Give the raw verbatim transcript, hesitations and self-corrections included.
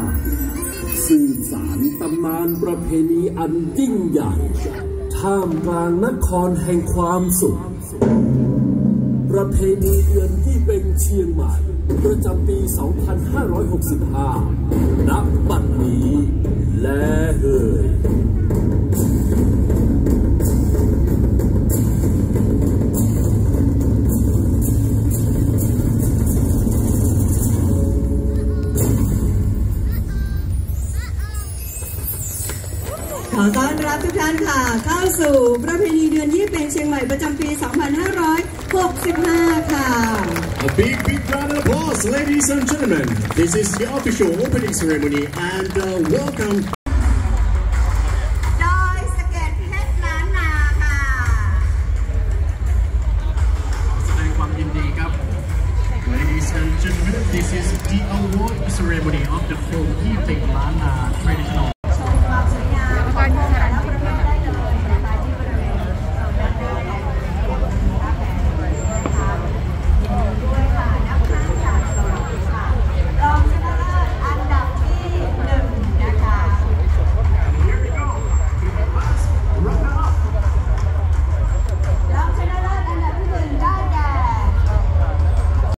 านสืบสานตำนานประเพณีอันยิ่งใหญ่ท่ามกลางนครแห่งความสุขประเพณีเดือนยี่เป็งเชียงใหม่ประจำปี สองพันห้าร้อยหกสิบห้า ณ บัดนี้และเอ่ยขอต้อนรับทุกท่านค่ะเข้าสู่ประเพณีเดือนยี่เป็งเชียงใหม่ประจำปี สองพันห้าร้อยหกสิบห้า ค่ะ A big, big round of applause, ladies and gentlemen. This is the official opening ceremony and uh, welcome. ดอยสะเก็ดเพชรล้านนาค่ะแสดงความยินดีครับ Ladies and gentlemen, this is the award ceremony of the film ยี่เป็งล้านนา